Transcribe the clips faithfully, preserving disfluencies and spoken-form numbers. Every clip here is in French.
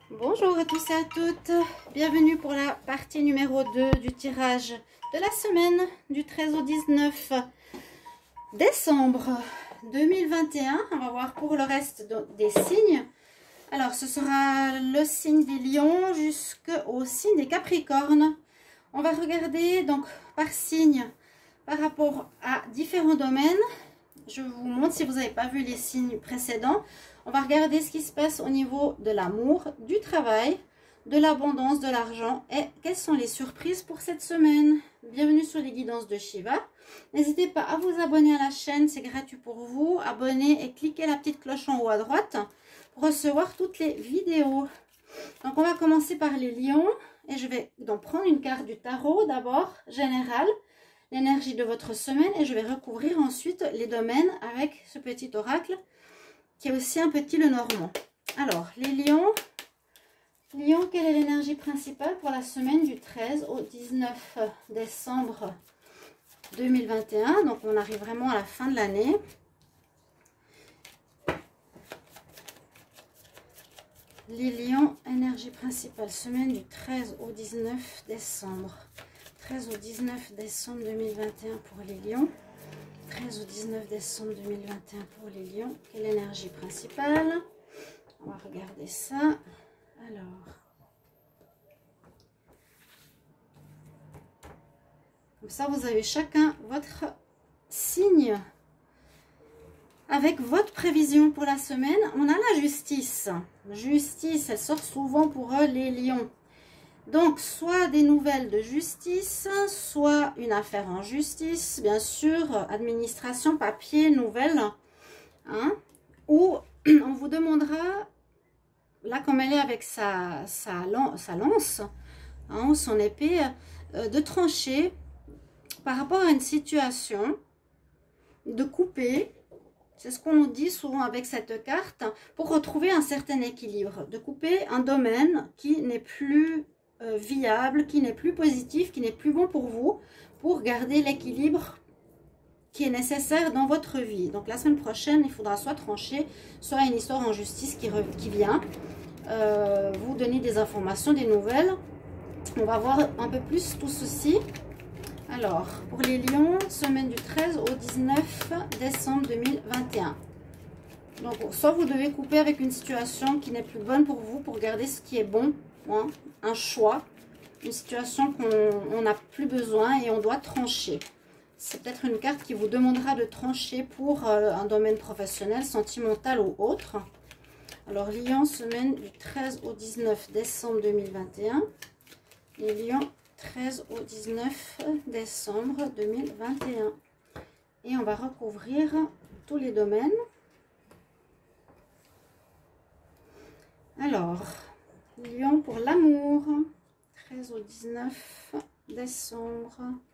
Bonjour à tous et à toutes, bienvenue pour la partie numéro deux du tirage de la semaine du treize au dix-neuf décembre deux mille vingt et un. On va voir pour le reste des signes. Alors ce sera le signe des lions jusqu'au signe des capricornes. On va regarder donc par signe par rapport à différents domaines. Je vous montre si vous n'avez pas vu les signes précédents. On va regarder ce qui se passe au niveau de l'amour, du travail, de l'abondance, de l'argent et quelles sont les surprises pour cette semaine. Bienvenue sur les guidances de Shiva. N'hésitez pas à vous abonner à la chaîne, c'est gratuit pour vous. Abonnez et cliquez la petite cloche en haut à droite pour recevoir toutes les vidéos. Donc on va commencer par les lions et je vais donc prendre une carte du tarot d'abord, générale, l'énergie de votre semaine et je vais recouvrir ensuite les domaines avec ce petit oracle qui est aussi un petit le normand. Alors, les lions, lions, quelle est l'énergie principale pour la semaine du treize au dix-neuf décembre deux mille vingt et un? Donc, on arrive vraiment à la fin de l'année. Les lions, énergie principale, semaine du treize au dix-neuf décembre. treize au dix-neuf décembre deux mille vingt et un pour les lions. treize au dix-neuf décembre deux mille vingt et un pour les lions. Quelle énergie principale? On va regarder ça. Alors, comme ça, vous avez chacun votre signe avec votre prévision pour la semaine. On a la justice. Justice, elle sort souvent pour eux, les lions. Donc, soit des nouvelles de justice, soit une affaire en justice, bien sûr, administration, papier, nouvelles, hein, ou on vous demandera, là comme elle est avec sa, sa, sa lance, hein, ou son épée, euh, de trancher par rapport à une situation, de couper, c'est ce qu'on nous dit souvent avec cette carte, pour retrouver un certain équilibre, de couper un domaine qui n'est plus Euh, viable, qui n'est plus positif, qui n'est plus bon pour vous, pour garder l'équilibre qui est nécessaire dans votre vie. Donc la semaine prochaine, il faudra soit trancher, soit une histoire en justice qui, qui vient, euh, vous donner des informations, des nouvelles. On va voir un peu plus tout ceci. Alors, pour les lions, semaine du treize au dix-neuf décembre deux mille vingt et un. Donc, soit vous devez couper avec une situation qui n'est plus bonne pour vous, pour garder ce qui est bon, hein, un choix, une situation qu'on n'a plus besoin et on doit trancher. C'est peut-être une carte qui vous demandera de trancher pour euh, un domaine professionnel, sentimental ou autre. Alors, Lion, semaine du treize au dix-neuf décembre deux mille vingt et un. Et Lion, treize au dix-neuf décembre deux mille vingt et un. Et on va recouvrir tous les domaines. Alors, Lion pour l'amour, treize au dix-neuf décembre.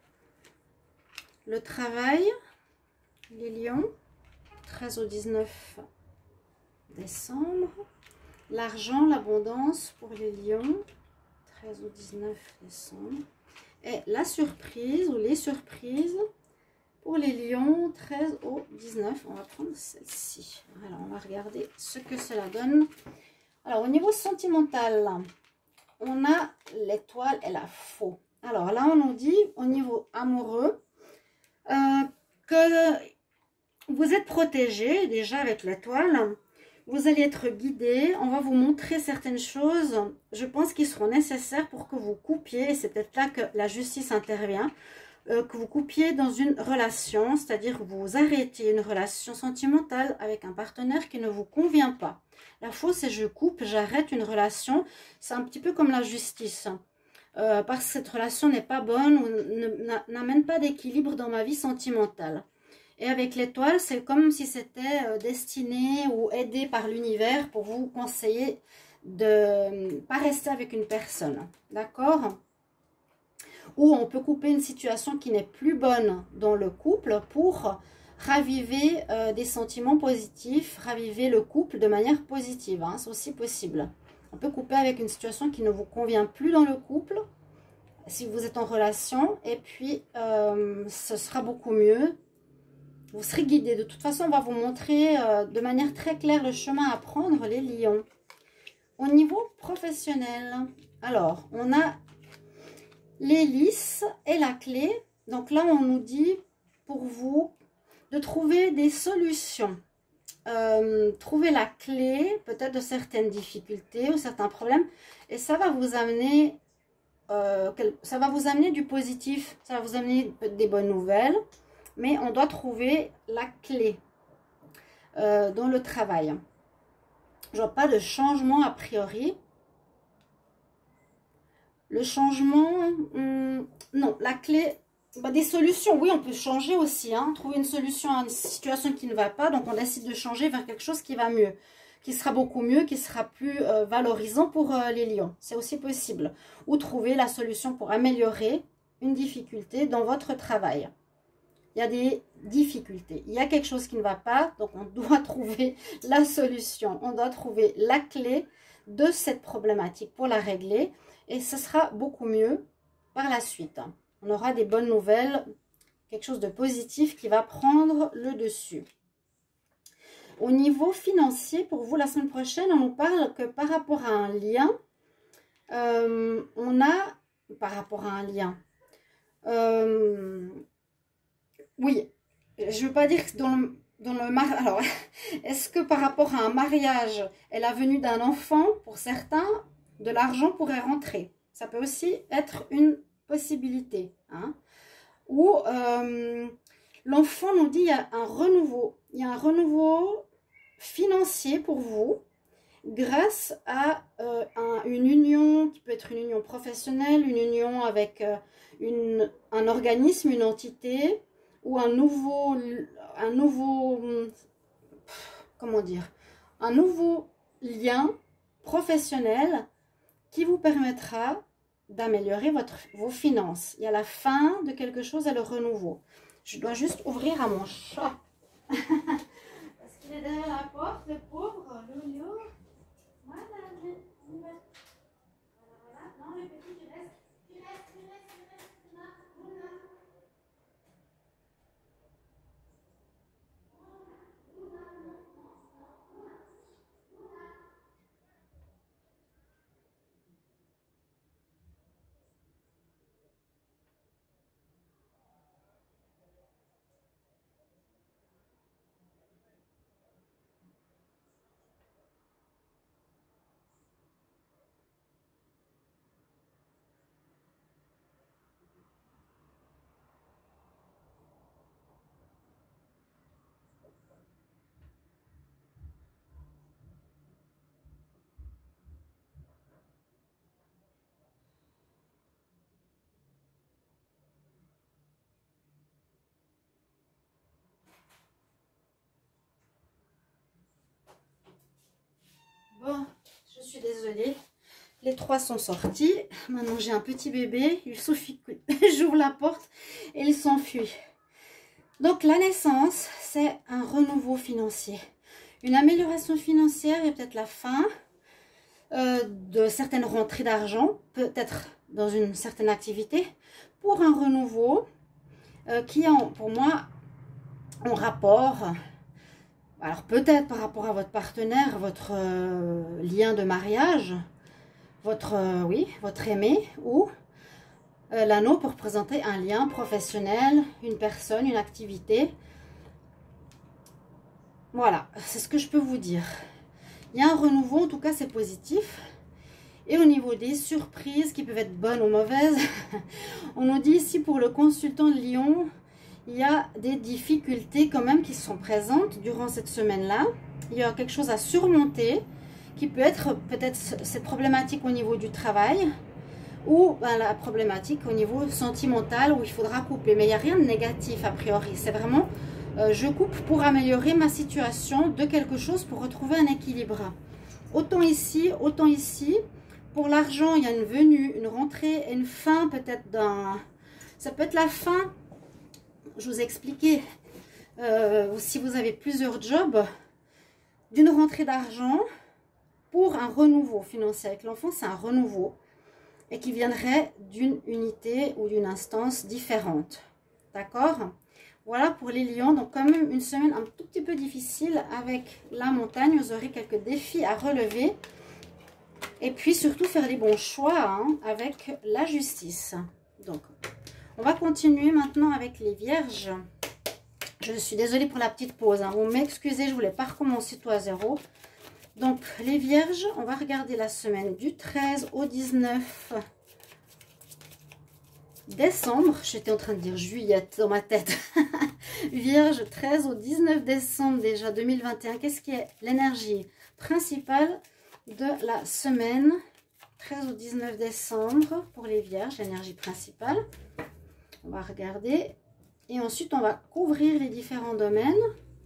Le travail, les lions, treize au dix-neuf décembre. L'argent, l'abondance pour les lions, treize au dix-neuf décembre. Et la surprise ou les surprises pour les lions, treize au dix-neuf. On va prendre celle-ci. Alors, on va regarder ce que cela donne. Alors, au niveau sentimental, on a l'étoile et la faux. Alors, là, on nous dit, au niveau amoureux, euh, que vous êtes protégé, déjà avec l'étoile. Vous allez être guidé. On va vous montrer certaines choses, je pense, qui seront nécessaires pour que vous coupiez. Et c'est peut-être là que la justice intervient. Euh, que vous coupiez dans une relation, c'est-à-dire que vous arrêtez une relation sentimentale avec un partenaire qui ne vous convient pas. La faux, c'est je coupe, j'arrête une relation. C'est un petit peu comme la justice. Euh, parce que cette relation n'est pas bonne ou n'amène pas d'équilibre dans ma vie sentimentale. Et avec l'étoile, c'est comme si c'était euh, destiné ou aidé par l'univers pour vous conseiller de ne pas rester avec une personne. D'accord ? Ou on peut couper une situation qui n'est plus bonne dans le couple pour raviver euh, des sentiments positifs, raviver le couple de manière positive. Hein, c'est aussi possible. On peut couper avec une situation qui ne vous convient plus dans le couple, si vous êtes en relation, et puis euh, ce sera beaucoup mieux. Vous serez guidé. De toute façon, on va vous montrer euh, de manière très claire le chemin à prendre, les lions. Au niveau professionnel, alors, on a l'hélice et la clé. Donc là, on nous dit pour vous de trouver des solutions. Euh, trouver la clé, peut-être de certaines difficultés ou certains problèmes. Et ça va vous amener, euh, ça va vous amener du positif. Ça va vous amener des bonnes nouvelles. Mais on doit trouver la clé euh, dans le travail. Je vois pas de changement a priori. Le changement, hum, non, la clé, bah des solutions, oui, on peut changer aussi, hein, trouver une solution à une situation qui ne va pas, donc on décide de changer vers quelque chose qui va mieux, qui sera beaucoup mieux, qui sera plus euh, valorisant pour euh, les lions, c'est aussi possible. Ou trouver la solution pour améliorer une difficulté dans votre travail. Il y a des difficultés, il y a quelque chose qui ne va pas, donc on doit trouver la solution, on doit trouver la clé de cette problématique pour la régler. Et ce sera beaucoup mieux par la suite. On aura des bonnes nouvelles, quelque chose de positif qui va prendre le dessus. Au niveau financier, pour vous, la semaine prochaine, on nous parle que par rapport à un lien, euh, on a, par rapport à un lien, euh, oui, je ne veux pas dire que dans le, dans le mariage, alors, est-ce que par rapport à un mariage, et la venue d'un enfant, pour certains, de l'argent pourrait rentrer. Ça peut aussi être une possibilité. Hein. Ou euh, l'enfant nous dit il y a un renouveau. Il y a un renouveau financier pour vous grâce à euh, un, une union qui peut être une union professionnelle, une union avec euh, une, un organisme, une entité ou un nouveau, un nouveau, comment dire, un nouveau lien professionnel qui vous permettra d'améliorer votre vos finances. Il y a la fin de quelque chose et le renouveau. Je dois juste ouvrir à mon chat. Parce qu'il est derrière la porte, le pauvre, Lolo. Voilà, voilà, voilà. Non, le petit, tu restes. Tu restes, tu restes, tu restes. Là, voilà. Bon, je suis désolée. Les trois sont sortis. Maintenant, j'ai un petit bébé. Il suffit que j'ouvre la porte et il s'enfuit. Donc, la naissance, c'est un renouveau financier. Une amélioration financière et peut-être la fin euh, de certaines rentrées d'argent, peut-être dans une certaine activité, pour un renouveau euh, qui est, en, pour moi, en rapport... Alors peut-être par rapport à votre partenaire, votre euh, lien de mariage, votre, euh, oui, votre aimé, ou euh, l'anneau pour représenter un lien professionnel, une personne, une activité. Voilà, c'est ce que je peux vous dire. Il y a un renouveau, en tout cas c'est positif. Et au niveau des surprises, qui peuvent être bonnes ou mauvaises, on nous dit ici pour le consultant de Lion... Il y a des difficultés quand même qui sont présentes durant cette semaine-là. Il y a quelque chose à surmonter qui peut être peut-être cette problématique au niveau du travail ou ben, la problématique au niveau sentimental où il faudra couper. Mais il n'y a rien de négatif a priori. C'est vraiment euh, je coupe pour améliorer ma situation de quelque chose pour retrouver un équilibre. Autant ici, autant ici. Pour l'argent, il y a une venue, une rentrée et une fin peut-être d'un... Ça peut être la fin... Je vous ai expliqué, euh, si vous avez plusieurs jobs, d'une rentrée d'argent pour un renouveau financier avec l'enfant, c'est un renouveau et qui viendrait d'une unité ou d'une instance différente. D'accord? Voilà pour les lions. Donc quand même une semaine un tout petit peu difficile avec la montagne. Vous aurez quelques défis à relever. Et puis surtout faire les bons choix hein, avec la justice. Donc, on va continuer maintenant avec les vierges. Je suis désolée pour la petite pause. Hein. Vous m'excusez, je ne voulais pas recommencer tout à zéro. Donc, les vierges, on va regarder la semaine du treize au dix-neuf décembre. J'étais en train de dire juillet dans ma tête. Vierge, treize au dix-neuf décembre déjà deux mille vingt et un. Qu'est-ce qui est l'énergie principale de la semaine treize au dix-neuf décembre pour les vierges, l'énergie principale. On va regarder et ensuite on va couvrir les différents domaines.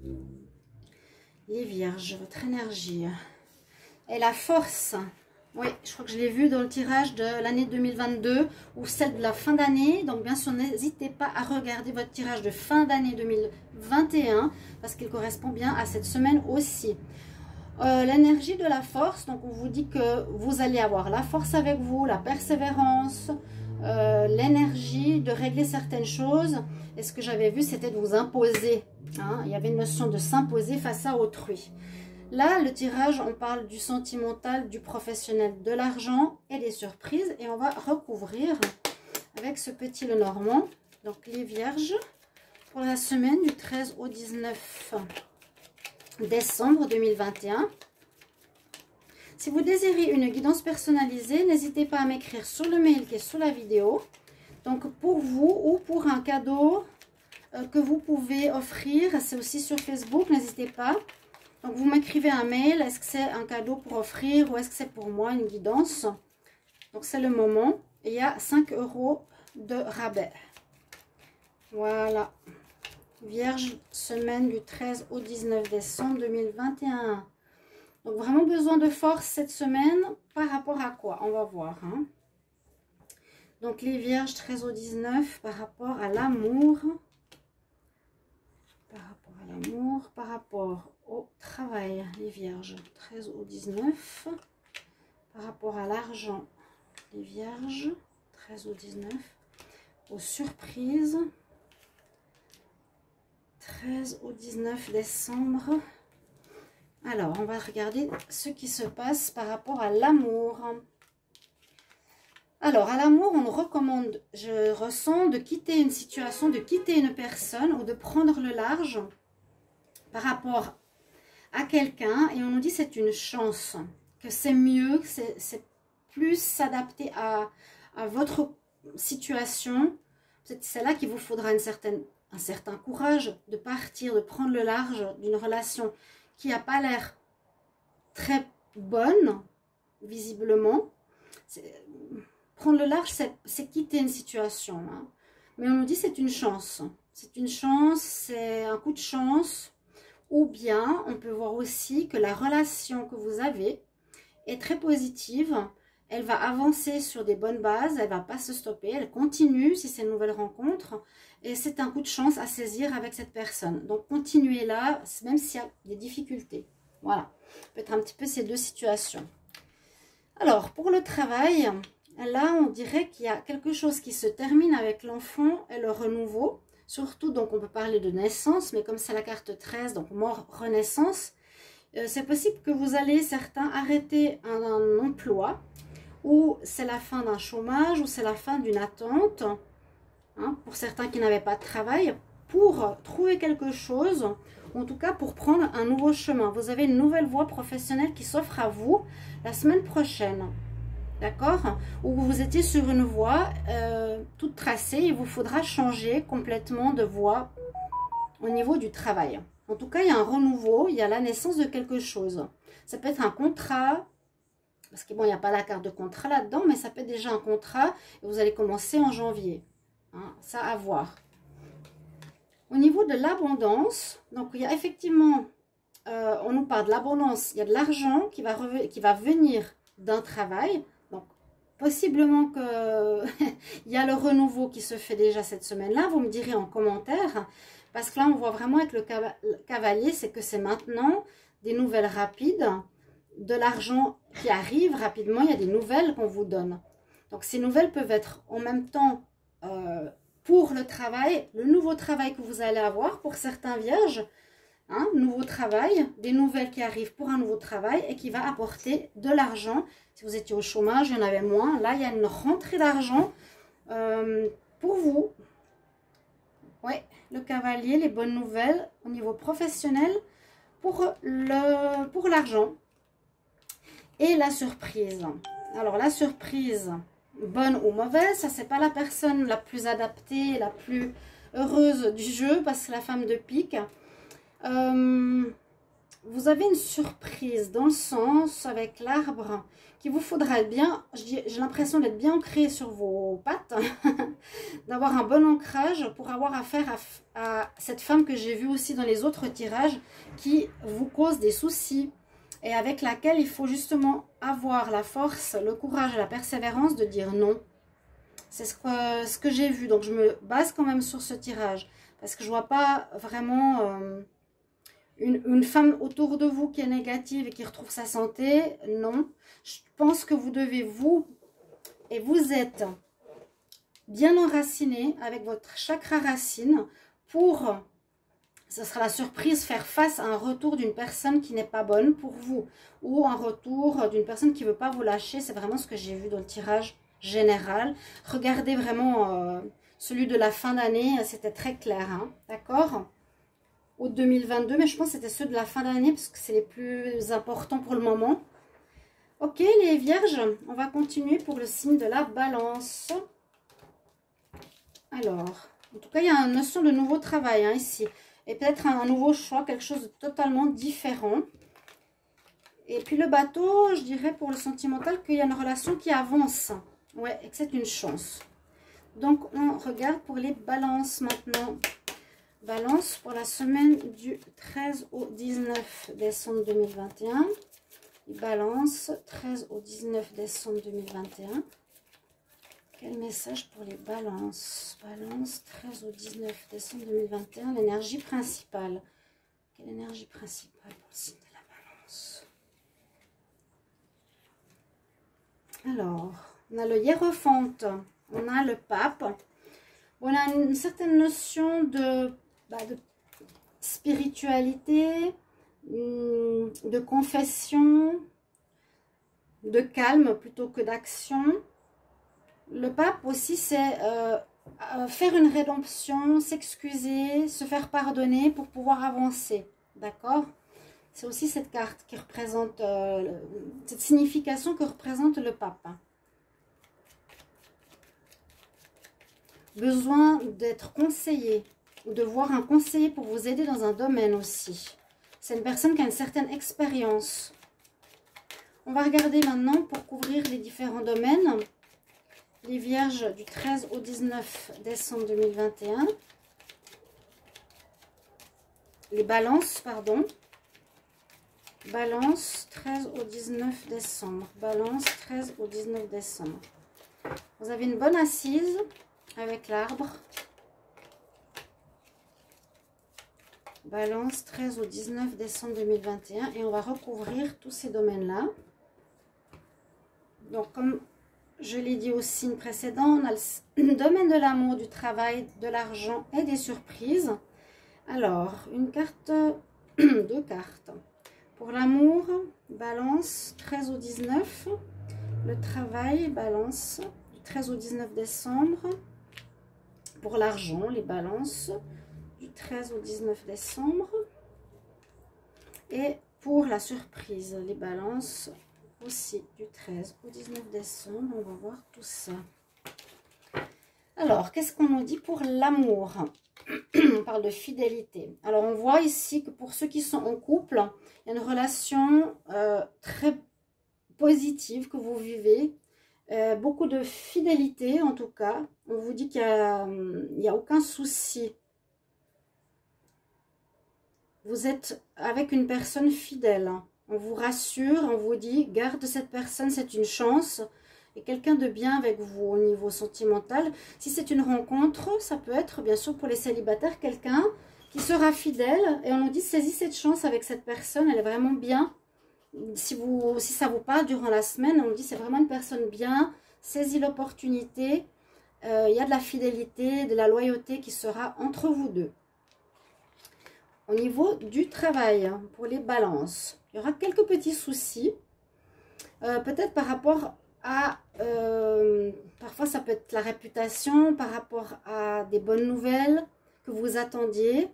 Les vierges, votre énergie et la force. Oui, je crois que je l'ai vu dans le tirage de l'année deux mille vingt-deux ou celle de la fin d'année. Donc bien sûr, n'hésitez pas à regarder votre tirage de fin d'année deux mille vingt et un parce qu'il correspond bien à cette semaine aussi. Euh, l'énergie de la force, donc on vous dit que vous allez avoir la force avec vous, la persévérance, euh, l'énergie de régler certaines choses. Et ce que j'avais vu, c'était de vous imposer. Hein. Il y avait une notion de s'imposer face à autrui. Là, le tirage, on parle du sentimental, du professionnel, de l'argent et des surprises. Et on va recouvrir avec ce petit Lenormand. Donc les vierges, pour la semaine du treize au dix-neuf décembre deux mille vingt et un. Si vous désirez une guidance personnalisée, n'hésitez pas à m'écrire sur le mail qui est sous la vidéo. Donc pour vous ou pour un cadeau euh, que vous pouvez offrir, c'est aussi sur Facebook, n'hésitez pas. Donc vous m'écrivez un mail, est-ce que c'est un cadeau pour offrir ou est-ce que c'est pour moi une guidance? Donc c'est le moment. Et il y a cinq euros de rabais. Voilà. Vierge, semaine du treize au dix-neuf décembre deux mille vingt et un. Donc vraiment besoin de force cette semaine. Par rapport à quoi? On va voir. Hein. Donc les vierges treize au dix-neuf par rapport à l'amour. Par rapport à l'amour. Par rapport au travail. Les vierges treize au dix-neuf. Par rapport à l'argent. Les vierges treize au dix-neuf. Aux surprises. treize au dix-neuf décembre. Alors, on va regarder ce qui se passe par rapport à l'amour. Alors, à l'amour, on nous recommande, je ressens, de quitter une situation, de quitter une personne ou de prendre le large par rapport à quelqu'un. Et on nous dit que c'est une chance, que c'est mieux, que c'est plus s'adapter à, à votre situation. C'est là qu'il vous faudra une certaine... un certain courage de partir, de prendre le large d'une relation qui n'a pas l'air très bonne, visiblement. Prendre le large, c'est quitter une situation. Hein. Mais on nous dit c'est une chance. C'est une chance, c'est un coup de chance. Ou bien, on peut voir aussi que la relation que vous avez est très positive. Elle va avancer sur des bonnes bases, elle ne va pas se stopper, elle continue si c'est une nouvelle rencontre. Et c'est un coup de chance à saisir avec cette personne. Donc, continuez là, même s'il y a des difficultés. Voilà, peut-être un petit peu ces deux situations. Alors, pour le travail, là, on dirait qu'il y a quelque chose qui se termine avec l'enfant et le renouveau. Surtout, donc, on peut parler de naissance, mais comme c'est la carte treize, donc mort, renaissance, euh, c'est possible que vous allez, certains, arrêter un, un emploi, ou c'est la fin d'un chômage, ou c'est la fin d'une attente, hein, pour certains qui n'avaient pas de travail, pour trouver quelque chose, en tout cas pour prendre un nouveau chemin. Vous avez une nouvelle voie professionnelle qui s'offre à vous la semaine prochaine, d'accord? Ou vous étiez sur une voie euh, toute tracée, il vous faudra changer complètement de voie au niveau du travail. En tout cas, il y a un renouveau, il y a la naissance de quelque chose. Ça peut être un contrat, parce que bon, il n'y a pas la carte de contrat là-dedans, mais ça peut être déjà un contrat et vous allez commencer en janvier. Hein, ça à voir. Au niveau de l'abondance, donc il y a effectivement, euh, on nous parle de l'abondance, il y a de l'argent qui va, qui va venir d'un travail. Donc possiblement qu'il y a le renouveau qui se fait déjà cette semaine-là. Vous me direz en commentaire, parce que là on voit vraiment avec le cavalier, c'est que c'est maintenant des nouvelles rapides, de l'argent qui arrive rapidement, il y a des nouvelles qu'on vous donne. Donc ces nouvelles peuvent être en même temps euh, pour le travail, le nouveau travail que vous allez avoir pour certains vierges, hein, nouveau travail, des nouvelles qui arrivent pour un nouveau travail et qui va apporter de l'argent. Si vous étiez au chômage, il y en avait moins. Là, il y a une rentrée d'argent euh, pour vous. Oui, le cavalier, les bonnes nouvelles au niveau professionnel pour le pour l'argent. Et la surprise. Alors, la surprise, bonne ou mauvaise, ça, c'est pas la personne la plus adaptée, la plus heureuse du jeu, parce que la femme de pique. Euh, vous avez une surprise dans le sens, avec l'arbre, qu'il vous faudra être bien, j'ai l'impression d'être bien ancré sur vos pattes, d'avoir un bon ancrage pour avoir affaire à, à cette femme que j'ai vue aussi dans les autres tirages, qui vous cause des soucis, et avec laquelle il faut justement avoir la force, le courage et la persévérance de dire non. C'est ce que, ce que j'ai vu. Donc, je me base quand même sur ce tirage. Parce que je ne vois pas vraiment euh, une, une femme autour de vous qui est négative et qui retrouve sa santé. Non. Je pense que vous devez, vous, et vous êtes bien enraciné avec votre chakra racine pour... Ce sera la surprise, faire face à un retour d'une personne qui n'est pas bonne pour vous. Ou un retour d'une personne qui ne veut pas vous lâcher. C'est vraiment ce que j'ai vu dans le tirage général. Regardez vraiment euh, celui de la fin d'année. C'était très clair. Hein, d'accord? Au deux mille vingt-deux. Mais je pense que c'était ceux de la fin d'année parce que c'est les plus importants pour le moment. Ok, les vierges. On va continuer pour le signe de la balance. Alors, en tout cas, il y a une notion de nouveau travail hein, ici. Et peut-être un nouveau choix, quelque chose de totalement différent. Et puis le bateau, je dirais pour le sentimental qu'il y a une relation qui avance. Ouais, et que c'est une chance. Donc on regarde pour les balances maintenant. Balance pour la semaine du treize au dix-neuf décembre deux mille vingt et un. Balance treize au dix-neuf décembre deux mille vingt et un. Quel message pour les balances? Balance treize au dix-neuf décembre deux mille vingt et un, l'énergie principale. Quelle énergie principale pour le signe de la balance? Alors, on a le hiérophante, on a le pape. On a une certaine notion de, bah, de spiritualité, de confession, de calme plutôt que d'action. Le pape aussi, c'est euh, faire une rédemption, s'excuser, se faire pardonner pour pouvoir avancer. D'accord? C'est aussi cette carte qui représente, euh, cette signification que représente le pape. Besoin d'être conseillé ou de voir un conseiller pour vous aider dans un domaine aussi. C'est une personne qui a une certaine expérience. On va regarder maintenant pour couvrir les différents domaines. Les vierges du treize au dix-neuf décembre deux mille vingt et un. Les balances, pardon. Balance treize au dix-neuf décembre. Balance treize au dix-neuf décembre. Vous avez une bonne assise avec l'arbre. Balance treize au dix-neuf décembre deux mille vingt et un. Et on va recouvrir tous ces domaines-là. Donc, comme je l'ai dit au signe précédent, on a le domaine de l'amour, du travail, de l'argent et des surprises. Alors, une carte, deux cartes. Pour l'amour, balance treize au dix-neuf. Le travail, balance du treize au dix-neuf décembre. Pour l'argent, les balances du treize au dix-neuf décembre. Et pour la surprise, les balances aussi du treize au dix-neuf décembre. On va voir tout ça. Alors, qu'est-ce qu'on nous dit pour l'amour? On parle de fidélité. Alors, on voit ici que pour ceux qui sont en couple, il y a une relation euh, très positive que vous vivez. Euh, beaucoup de fidélité, en tout cas. On vous dit qu'il n'y a, il a aucun souci. Vous êtes avec une personne fidèle. On vous rassure, on vous dit, garde cette personne, c'est une chance. Et quelqu'un de bien avec vous au niveau sentimental. Si c'est une rencontre, ça peut être, bien sûr, pour les célibataires, quelqu'un qui sera fidèle. Et on nous dit, saisis cette chance avec cette personne, elle est vraiment bien. Si, vous, si ça vous parle durant la semaine, on nous dit, c'est vraiment une personne bien. Saisis l'opportunité. Euh, il y a de la fidélité, de la loyauté qui sera entre vous deux. au niveau du travail, pour les balances, il y aura quelques petits soucis. Euh, peut-être par rapport à... Euh, parfois, ça peut être la réputation, par rapport à des bonnes nouvelles que vous attendiez.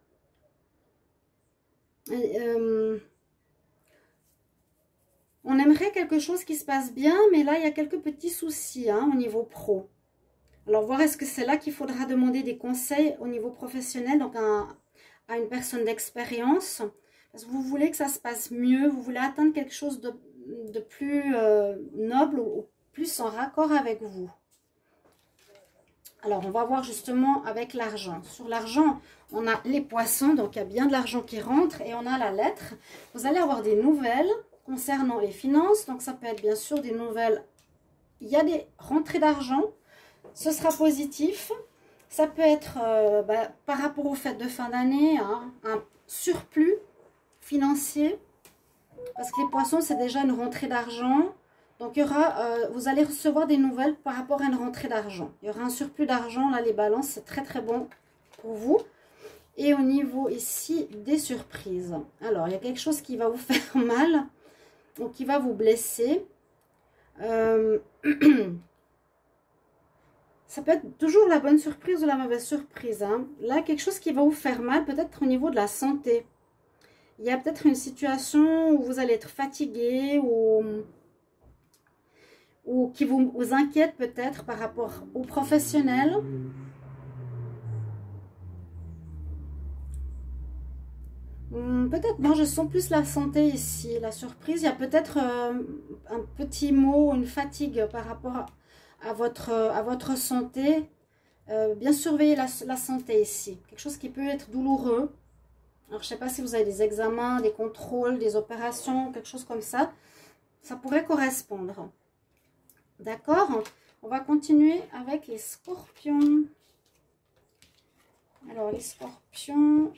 Et, euh, on aimerait quelque chose qui se passe bien, mais là, il y a quelques petits soucis hein, au niveau pro. Alors, voir est-ce que c'est là qu'il faudra demander des conseils au niveau professionnel, donc un, à une personne d'expérience. Parce que vous voulez que ça se passe mieux, vous voulez atteindre quelque chose de, de plus euh, noble ou plus en raccord avec vous. Alors, on va voir justement avec l'argent. Sur l'argent, on a les poissons, donc il y a bien de l'argent qui rentre et on a la lettre. Vous allez avoir des nouvelles concernant les finances, donc ça peut être bien sûr des nouvelles. Il y a des rentrées d'argent, ce sera positif. Ça peut être euh, bah, par rapport aux fêtes de fin d'année, hein, un surplus financier, parce que les poissons, c'est déjà une rentrée d'argent. Donc, il y aura, euh, vous allez recevoir des nouvelles par rapport à une rentrée d'argent. Il y aura un surplus d'argent, là, les balances, c'est très, très bon pour vous. Et au niveau ici des surprises. Alors, il y a quelque chose qui va vous faire mal ou qui va vous blesser. Euh, ça peut être toujours la bonne surprise ou la mauvaise surprise. Hein. Là, quelque chose qui va vous faire mal, peut-être au niveau de la santé. Il y a peut-être une situation où vous allez être fatigué ou... ou qui vous, vous inquiète peut-être par rapport aux professionnels. Peut-être, moi je sens plus la santé ici, la surprise. Il y a peut-être euh, un petit mot, une fatigue par rapport à, à, votre, à votre santé. Euh, bien surveiller la, la santé ici. Quelque chose qui peut être douloureux. Alors je ne sais pas si vous avez des examens, des contrôles, des opérations, quelque chose comme ça. Ça pourrait correspondre. D'accord? On va continuer avec les scorpions. Alors, les scorpions.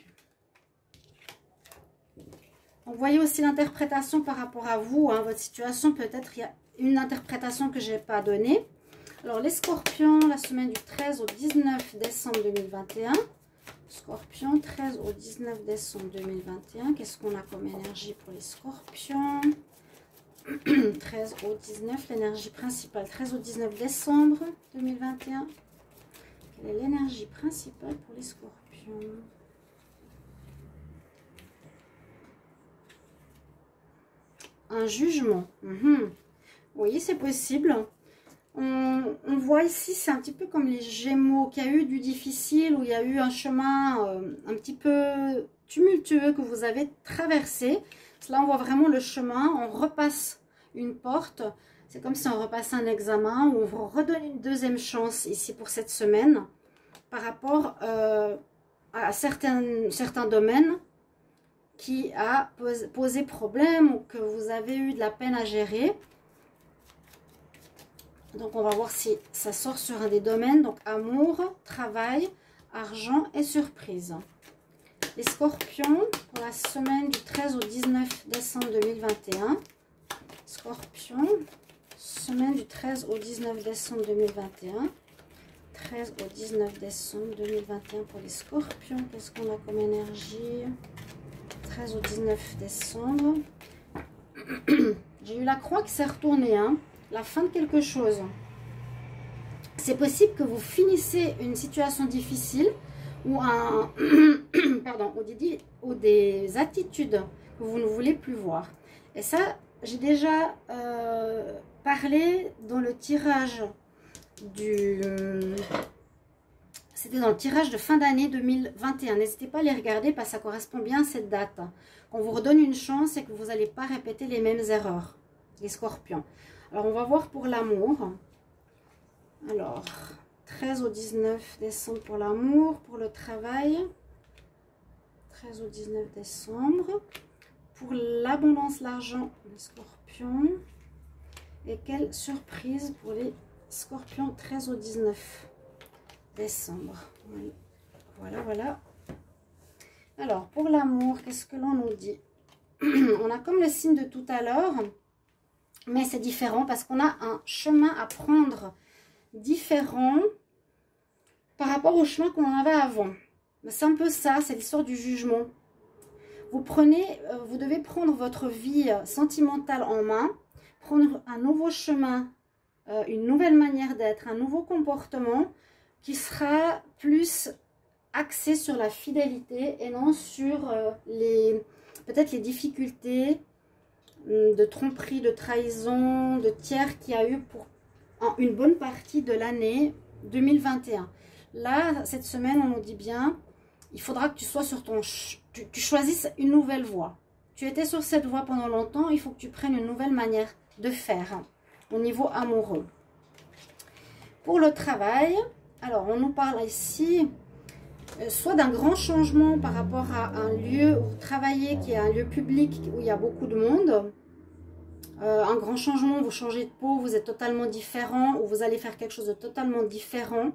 Vous voyez aussi l'interprétation par rapport à vous, hein, votre situation. Peut-être il y a une interprétation que je n'ai pas donnée. Alors, les scorpions, la semaine du treize au dix-neuf décembre deux mille vingt et un. Scorpion, treize au dix-neuf décembre deux mille vingt et un. Qu'est-ce qu'on a comme énergie pour les scorpions? treize au dix-neuf, l'énergie principale, treize au dix-neuf décembre deux mille vingt et un. Quelle est l'énergie principale pour les scorpions? Un jugement. Mm-hmm. Oui, c'est possible. On, on voit ici, c'est un petit peu comme les Gémeaux, qu'il y a eu du difficile, où il y a eu un chemin euh, un petit peu tumultueux que vous avez traversé. Là, on voit vraiment le chemin, on repasse une porte. C'est comme si on repasse un examen, où on vous redonne une deuxième chance ici pour cette semaine par rapport euh, à certains, certains domaines qui a posé problème ou que vous avez eu de la peine à gérer. Donc, on va voir si ça sort sur un des domaines. Donc, amour, travail, argent et surprise. Les scorpions, pour la semaine du treize au dix-neuf décembre deux mille vingt et un. Scorpion, semaine du treize au dix-neuf décembre deux mille vingt et un. treize au dix-neuf décembre deux mille vingt et un pour les scorpions. Qu'est-ce qu'on a comme énergie? treize au dix-neuf décembre. J'ai eu la croix qui s'est retournée, hein. La fin de quelque chose. C'est possible que vous finissez une situation difficile ou, un, pardon, ou, des, ou des attitudes que vous ne voulez plus voir. Et ça, j'ai déjà euh, parlé dans le tirage du... C'était dans le tirage de fin d'année deux mille vingt et un. N'hésitez pas à les regarder parce que ça correspond bien à cette date. On vous redonne une chance et que vous n'allez pas répéter les mêmes erreurs, les scorpions. Alors, on va voir pour l'amour. Alors, treize au dix-neuf décembre pour l'amour, pour le travail. treize au dix-neuf décembre. Pour l'abondance, l'argent, les scorpions. Et quelle surprise pour les scorpions, treize au dix-neuf décembre. Voilà, voilà. Alors, pour l'amour, qu'est-ce que l'on nous dit? On a comme le signe de tout à l'heure. Mais c'est différent parce qu'on a un chemin à prendre différent par rapport au chemin qu'on avait avant. C'est un peu ça, c'est l'histoire du jugement. vous prenez, vous devez prendre votre vie sentimentale en main, prendre un nouveau chemin, euh, une nouvelle manière d'être, un nouveau comportement qui sera plus axé sur la fidélité et non sur euh, les peut-être les difficultés de tromperie, de trahison, de tiers qu'il y a eu pour une bonne partie de l'année deux mille vingt et un. Là, cette semaine, on nous dit bien, il faudra que tu sois sur ton... Tu, tu choisisses une nouvelle voie. Tu étais sur cette voie pendant longtemps, il faut que tu prennes une nouvelle manière de faire hein, au niveau amoureux. Pour le travail, alors on nous parle ici euh, soit d'un grand changement par rapport à un lieu où vous travaillez, qui est un lieu public où il y a beaucoup de monde. Euh, un grand changement, vous changez de peau, vous êtes totalement différent, ou vous allez faire quelque chose de totalement différent.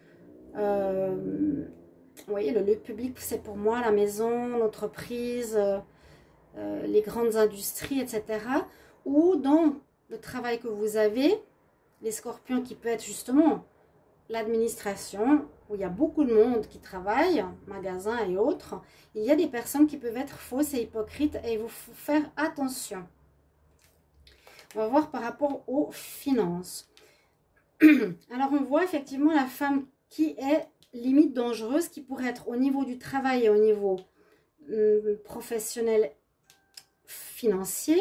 Euh, vous voyez, le lieu public, c'est pour moi la maison, l'entreprise, euh, euh, les grandes industries, et cetera. Ou dans le travail que vous avez, les scorpions qui peut être justement l'administration, où il y a beaucoup de monde qui travaille, magasins et autres, il y a des personnes qui peuvent être fausses et hypocrites et il faut faire attention. On va voir par rapport aux finances. Alors, on voit effectivement la femme qui est limite dangereuse, qui pourrait être au niveau du travail et au niveau hum, professionnel financier.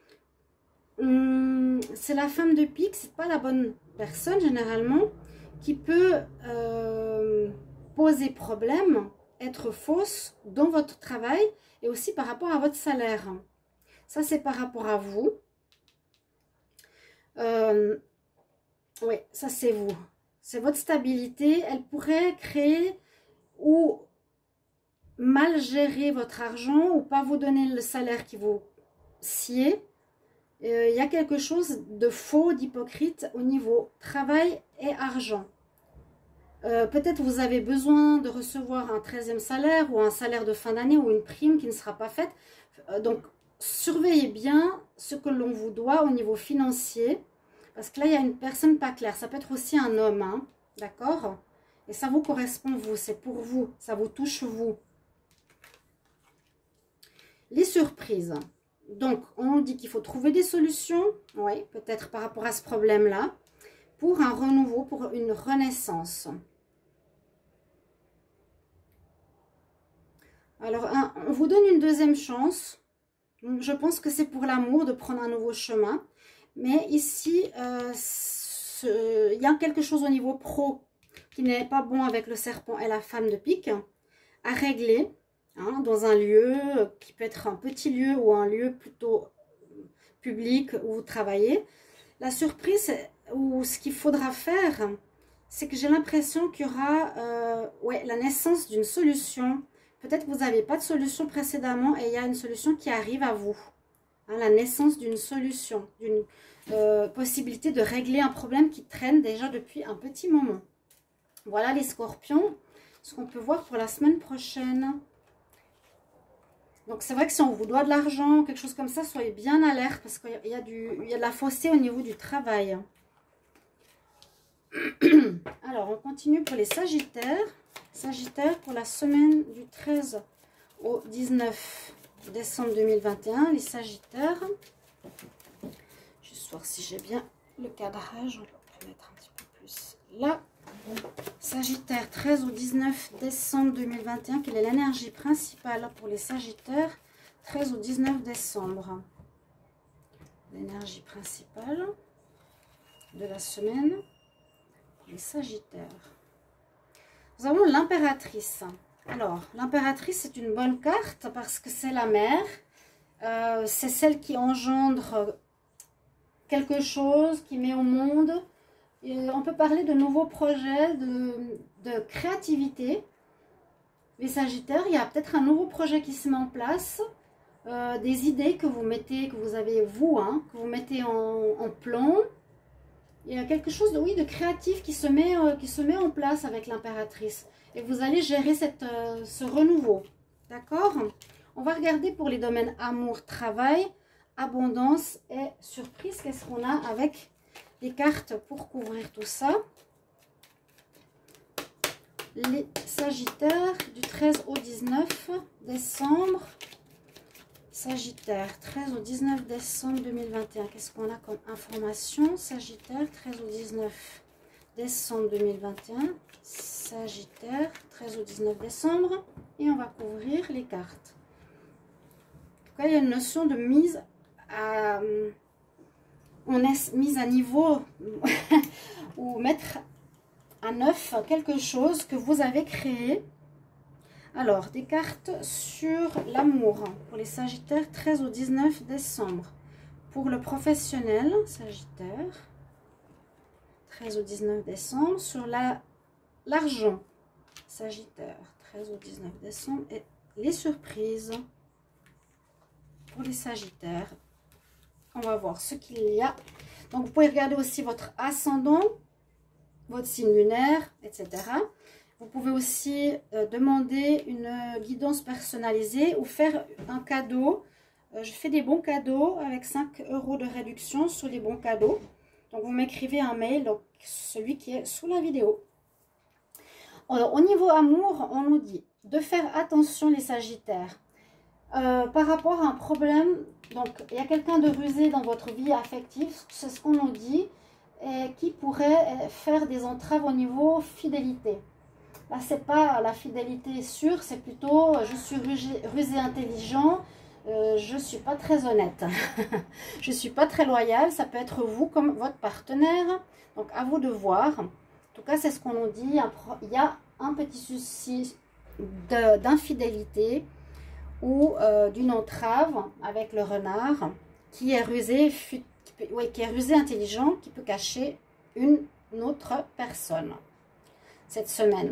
Hum, c'est la femme de pique, c'est pas la bonne personne généralement, qui peut euh, poser problème, être fausse dans votre travail et aussi par rapport à votre salaire. Ça, c'est par rapport à vous. Euh, oui, ça c'est vous. C'est votre stabilité. Elle pourrait créer ou mal gérer votre argent ou pas vous donner le salaire qui vous sied. Euh, il y a quelque chose de faux, d'hypocrite au niveau travail et argent. Euh, Peut-être vous avez besoin de recevoir un treizième salaire ou un salaire de fin d'année ou une prime qui ne sera pas faite. Euh, donc, surveillez bien ce que l'on vous doit au niveau financier. Parce que là, il y a une personne pas claire. Ça peut être aussi un homme, hein, d'accord? Et ça vous correspond, vous. C'est pour vous. Ça vous touche, vous. Les surprises. Donc, on nous dit qu'il faut trouver des solutions. Oui, peut-être par rapport à ce problème-là. Pour un renouveau, pour une renaissance. Alors, un, on vous donne une deuxième chance. Je pense que c'est pour l'amour de prendre un nouveau chemin. Mais ici, euh, ce, il y a quelque chose au niveau pro qui n'est pas bon avec le serpent et la femme de pique à régler hein, dans un lieu qui peut être un petit lieu ou un lieu plutôt public où vous travaillez. La surprise ou ce qu'il faudra faire, c'est que j'ai l'impression qu'il y aura euh, ouais, la naissance d'une solution. Peut-être que vous n'avez pas de solution précédemment et il y a une solution qui arrive à vous. Hein, la naissance d'une solution, d'une euh, possibilité de régler un problème qui traîne déjà depuis un petit moment. Voilà les scorpions, ce qu'on peut voir pour la semaine prochaine. Donc c'est vrai que si on vous doit de l'argent, quelque chose comme ça, soyez bien alerte parce qu'il y a du, il y a de la faussée au niveau du travail. Alors on continue pour les sagittaires. Sagittaire pour la semaine du treize au dix-neuf décembre deux mille vingt et un, les sagittaires. Juste voir si j'ai bien le cadrage, on va mettre un petit peu plus là. Sagittaire, treize au dix-neuf décembre deux mille vingt et un, quelle est l'énergie principale pour les sagittaires treize au dix-neuf décembre? L'énergie principale de la semaine, les sagittaires. Nous avons l'impératrice. Alors, l'impératrice, c'est une bonne carte parce que c'est la mère. Euh, c'est celle qui engendre quelque chose, qui met au monde. Et on peut parler de nouveaux projets, de, de créativité. Les sagittaires, il y a peut-être un nouveau projet qui se met en place. Euh, des idées que vous mettez, que vous avez vous, hein, que vous mettez en, en plan. Il y a quelque chose de, oui, de créatif qui se met, euh, qui se met en place avec l'impératrice. Et vous allez gérer cette, euh, ce renouveau. D'accord? On va regarder pour les domaines amour, travail, abondance et surprise. Qu'est-ce qu'on a avec les cartes pour couvrir tout ça? Les sagittaires du treize au dix-neuf décembre. Sagittaire, treize au dix-neuf décembre deux mille vingt et un. Qu'est-ce qu'on a comme information? Sagittaire, treize au dix-neuf décembre deux mille vingt et un. Sagittaire, treize au dix-neuf décembre. Et on va couvrir les cartes. En tout cas, il y a une notion de mise à... On est mise à niveau ou mettre à neuf quelque chose que vous avez créé. Alors, des cartes sur l'amour pour les Sagittaires, treize au dix-neuf décembre. Pour le professionnel, Sagittaire, treize au dix-neuf décembre. Sur la l'argent, Sagittaire, treize au dix-neuf décembre. Et les surprises pour les Sagittaires. On va voir ce qu'il y a. Donc, vous pouvez regarder aussi votre ascendant, votre signe lunaire, et cetera. Vous pouvez aussi euh, demander une guidance personnalisée ou faire un cadeau. Euh, je fais des bons cadeaux avec cinq euros de réduction sur les bons cadeaux. Donc, vous m'écrivez un mail, donc celui qui est sous la vidéo. Alors, au niveau amour, on nous dit de faire attention les Sagittaires. Euh, par rapport à un problème, donc il y a quelqu'un de rusé dans votre vie affective, c'est ce qu'on nous dit, et qui pourrait faire des entraves au niveau fidélité. Là, c'est pas la fidélité sûre, c'est plutôt je suis rusé, rusé intelligent, euh, je suis pas très honnête, je suis pas très loyal. Ça peut être vous comme votre partenaire, donc à vous de voir. En tout cas, c'est ce qu'on nous dit. Il y a un petit souci d'infidélité ou euh, d'une entrave avec le renard qui est rusé, qui peut, ouais, qui est rusé intelligent, qui peut cacher une autre personne cette semaine.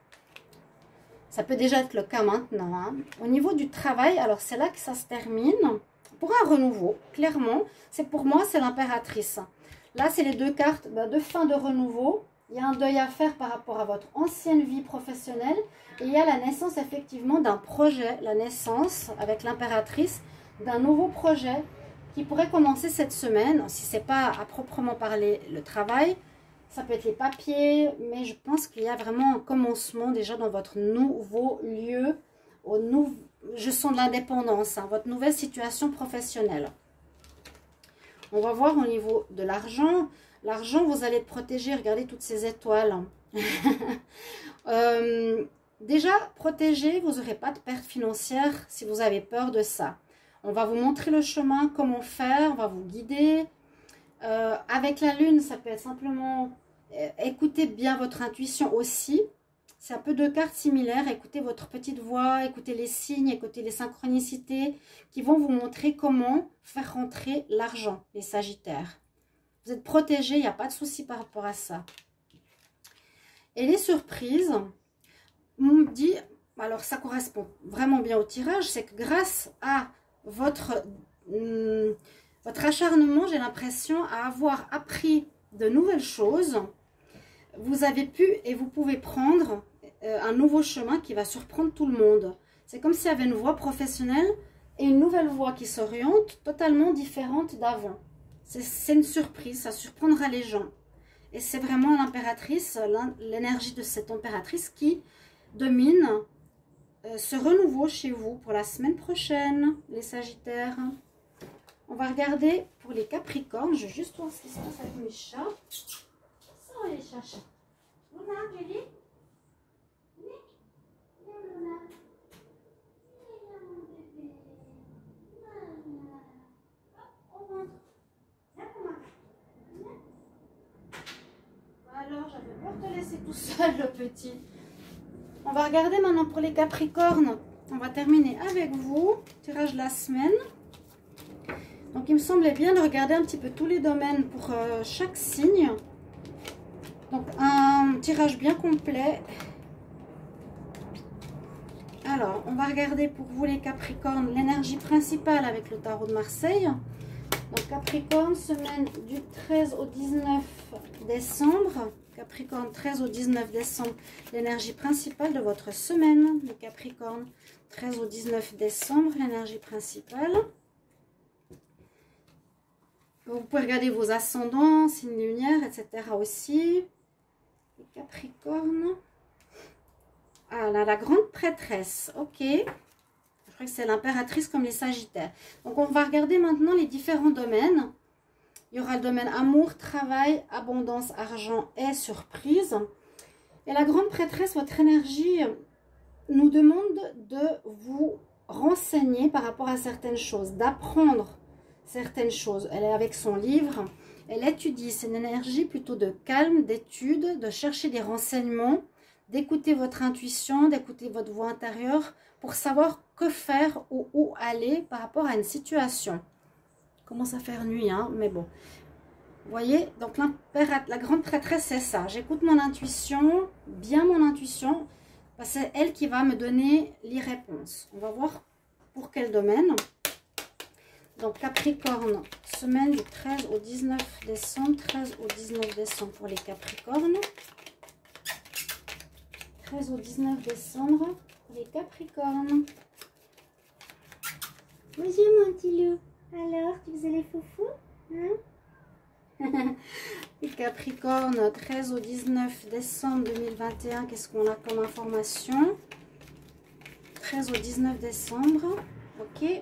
Ça peut déjà être le cas maintenant. Hein. Au niveau du travail, alors c'est là que ça se termine. Pour un renouveau, clairement, c'est pour moi, c'est l'impératrice. Là, c'est les deux cartes ben, de fin de renouveau. Il y a un deuil à faire par rapport à votre ancienne vie professionnelle. Et il y a la naissance effectivement d'un projet, la naissance avec l'impératrice d'un nouveau projet qui pourrait commencer cette semaine. Si ce n'est pas à proprement parler le travail, ça peut être les papiers, mais je pense qu'il y a vraiment un commencement déjà dans votre nouveau lieu. Au nou... Je sens de l'indépendance, hein, votre nouvelle situation professionnelle. On va voir au niveau de l'argent. L'argent, vous allez être protégé. Regardez toutes ces étoiles. euh, déjà, protégé, vous n'aurez pas de perte financière si vous avez peur de ça. On va vous montrer le chemin, comment faire, on va vous guider. Euh, avec la lune, ça peut être simplement... Euh, écoutez bien votre intuition aussi. C'est un peu deux cartes similaires. Écoutez votre petite voix, écoutez les signes, écoutez les synchronicités qui vont vous montrer comment faire rentrer l'argent, les Sagittaires. Vous êtes protégés, il n'y a pas de souci par rapport à ça. Et les surprises, on me dit, alors ça correspond vraiment bien au tirage, c'est que grâce à votre, hum, votre acharnement, j'ai l'impression à avoir appris de nouvelles choses, vous avez pu et vous pouvez prendre euh, un nouveau chemin qui va surprendre tout le monde. C'est comme s'il y avait une voie professionnelle et une nouvelle voie qui s'oriente totalement différente d'avant. C'est une surprise, ça surprendra les gens. Et c'est vraiment l'impératrice, l'énergie de cette impératrice qui domine euh, ce renouveau chez vous pour la semaine prochaine, les Sagittaires. On va regarder pour les Capricornes. Je vais juste voir ce qui se passe avec mes chats. Ça, les chats. Luna, Julie. Luna. Alors, j'avais peur de te laisser tout seul, le petit. On va regarder maintenant pour les Capricornes. On va terminer avec vous. Tirage de la semaine. Donc, il me semblait bien de regarder un petit peu tous les domaines pour euh, chaque signe. Donc, un tirage bien complet. Alors, on va regarder pour vous les Capricornes l'énergie principale avec le tarot de Marseille. Donc, Capricorne, semaine du treize au dix-neuf décembre. Capricorne, treize au dix-neuf décembre, l'énergie principale de votre semaine. Le Capricorne, treize au dix-neuf décembre, l'énergie principale. Vous pouvez regarder vos ascendants, signes lunaires, et cetera aussi. Les Capricornes. Ah là, la grande prêtresse. Ok. crois que c'est l'impératrice comme les sagittaires. Donc, on va regarder maintenant les différents domaines. Il y aura le domaine amour, travail, abondance, argent et surprise. Et la grande prêtresse, votre énergie nous demande de vous renseigner par rapport à certaines choses, d'apprendre certaines choses. Elle est avec son livre, elle étudie. C'est une énergie plutôt de calme, d'étude, de chercher des renseignements, d'écouter votre intuition, d'écouter votre voix intérieure pour savoir que faire ou où aller par rapport à une situation. Commence à faire nuit, hein, mais bon. Vous voyez, donc la grande prêtresse, c'est ça. J'écoute mon intuition, bien mon intuition, parce que c'est elle qui va me donner les réponses. On va voir pour quel domaine. Donc Capricorne, semaine du treize au dix-neuf décembre. treize au dix-neuf décembre pour les Capricornes. treize au dix-neuf décembre pour les Capricornes. Bonjour mon petit loup. Alors, tu faisais les foufous, hein? Les Capricornes, treize au dix-neuf décembre deux mille vingt et un, qu'est-ce qu'on a comme information? treize au dix-neuf décembre, ok.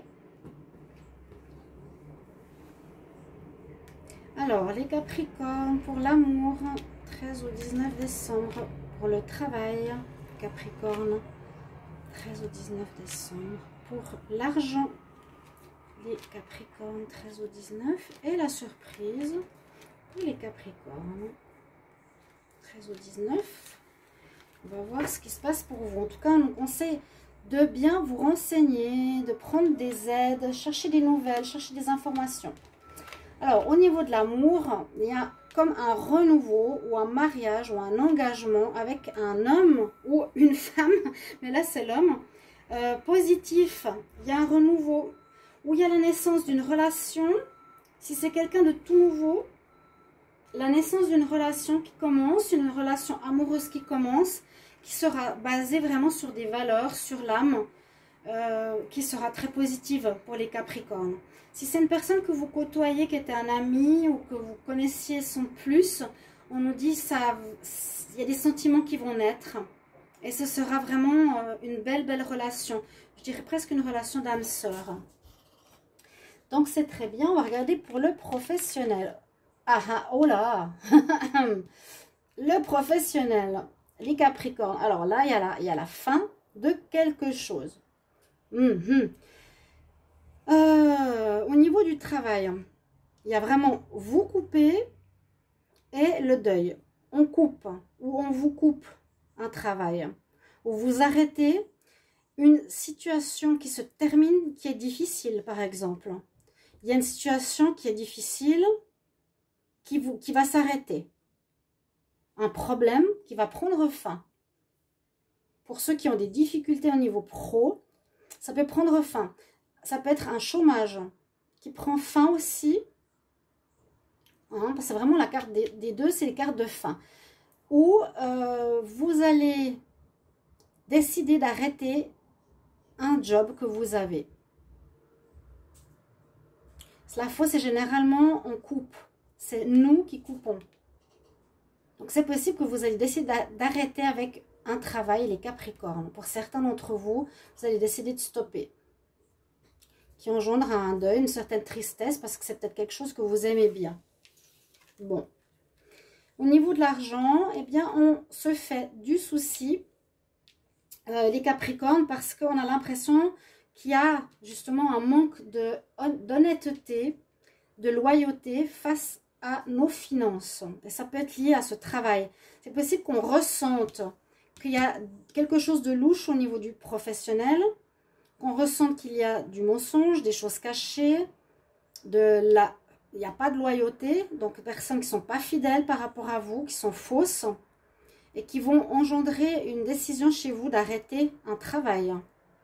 Alors, les Capricornes, pour l'amour, treize au dix-neuf décembre, pour le travail, Capricorne, treize au dix-neuf décembre, pour l'argent, les Capricornes, treize au dix-neuf, et la surprise pour les Capricornes, treize au dix-neuf. On va voir ce qui se passe pour vous. En tout cas, on nous conseille de bien vous renseigner, de prendre des aides, chercher des nouvelles, chercher des informations. Alors, au niveau de l'amour, il y a comme un renouveau ou un mariage ou un engagement avec un homme ou une femme, mais là c'est l'homme, euh, positif. Il y a un renouveau où il y a la naissance d'une relation. Si c'est quelqu'un de tout nouveau, la naissance d'une relation qui commence, une relation amoureuse qui commence, qui sera basée vraiment sur des valeurs, sur l'âme, euh, qui sera très positive pour les Capricornes. Si c'est une personne que vous côtoyez, qui était un ami ou que vous connaissiez son plus, on nous dit ça, il y a des sentiments qui vont naître. Et ce sera vraiment euh, une belle, belle relation. Je dirais presque une relation d'âme-sœur. Donc c'est très bien. On va regarder pour le professionnel. Ah ah, oh là. Le professionnel, les Capricornes. Alors là, il y a la, il y a la fin de quelque chose. Mm-hmm. Euh, au niveau du travail, il y a vraiment vous couper et le deuil. On coupe ou on vous coupe un travail. Ou vous arrêtez une situation qui se termine, qui est difficile par exemple. Il y a une situation qui est difficile, qui, vous, qui va s'arrêter. Un problème qui va prendre fin. Pour ceux qui ont des difficultés au niveau pro, ça peut prendre fin. Ça peut être un chômage qui prend fin aussi. Hein, c'est vraiment la carte des, des deux, c'est les cartes de fin. Ou euh, vous allez décider d'arrêter un job que vous avez. La fausse, c'est généralement on coupe. C'est nous qui coupons. Donc c'est possible que vous allez décider d'arrêter avec un travail, les Capricornes. Pour certains d'entre vous, vous allez décider de stopper. Qui engendre un deuil, une certaine tristesse, parce que c'est peut-être quelque chose que vous aimez bien. Bon. Au niveau de l'argent, eh bien, on se fait du souci, euh, les Capricornes, parce qu'on a l'impression qu'il y a justement un manque d'honnêteté, de loyauté face à nos finances. Et ça peut être lié à ce travail. C'est possible qu'on ressente qu'il y a quelque chose de louche au niveau du professionnel, qu'on ressente qu'il y a du mensonge, des choses cachées, de la... il n'y a pas de loyauté, donc des personnes qui ne sont pas fidèles par rapport à vous, qui sont fausses, et qui vont engendrer une décision chez vous d'arrêter un travail.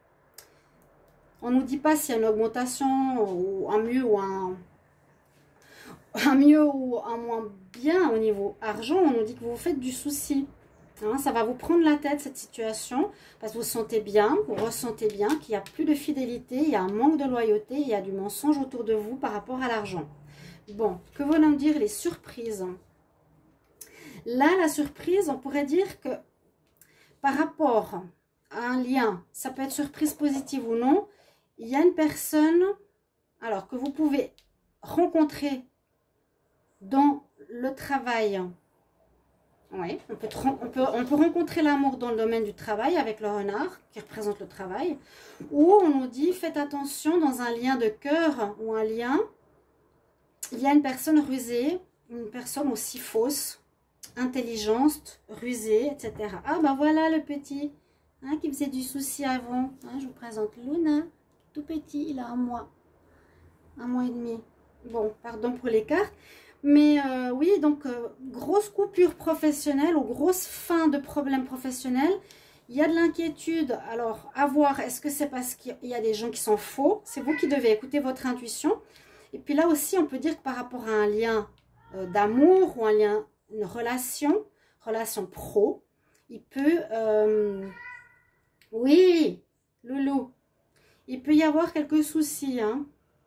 On ne nous dit pas s'il y a une augmentation, ou un mieux ou un, un mieux ou un moins bien au niveau argent, on nous dit que vous vous faites du souci. Hein, ça va vous prendre la tête cette situation, parce que vous sentez bien, vous ressentez bien qu'il n'y a plus de fidélité, il y a un manque de loyauté, il y a du mensonge autour de vous par rapport à l'argent. Bon, que vont nous dire les surprises? Là, la surprise, on pourrait dire que par rapport à un lien, ça peut être surprise positive ou non, il y a une personne, alors que vous pouvez rencontrer dans le travail. Oui, on peut, on peut, on peut rencontrer l'amour dans le domaine du travail avec le renard qui représente le travail. Ou on nous dit, faites attention dans un lien de cœur ou un lien. Il y a une personne rusée, une personne aussi fausse, intelligente, rusée, et cetera. Ah ben voilà le petit hein, qui faisait du souci avant. Hein, je vous présente Luna, tout petit, il a un mois, un mois et demi. Bon, pardon pour les cartes. Mais euh, oui, donc euh, grosse coupure professionnelle ou grosse fin de problème professionnel. Il y a de l'inquiétude. Alors, à voir, est-ce que c'est parce qu'il y a des gens qui sont faux? C'est vous qui devez écouter votre intuition. Et puis là aussi, on peut dire que par rapport à un lien euh, d'amour ou un lien, une relation, relation pro, il peut... Euh, oui, loulou. Il peut y avoir quelques soucis, hein.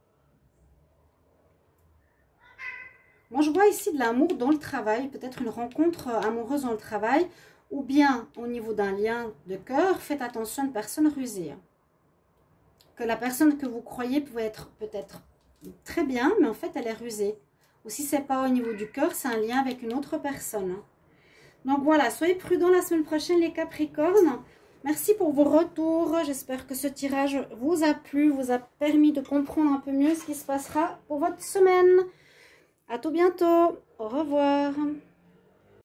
Moi, je vois ici de l'amour dans le travail, peut-être une rencontre amoureuse dans le travail, ou bien au niveau d'un lien de cœur, faites attention à une personne rusée. Que la personne que vous croyez peut être peut-être très bien, mais en fait, elle est rusée. Ou si ce n'est pas au niveau du cœur, c'est un lien avec une autre personne. Donc voilà, soyez prudents la semaine prochaine, les Capricornes. Merci pour vos retours. J'espère que ce tirage vous a plu, vous a permis de comprendre un peu mieux ce qui se passera pour votre semaine. À tout bientôt. Au revoir.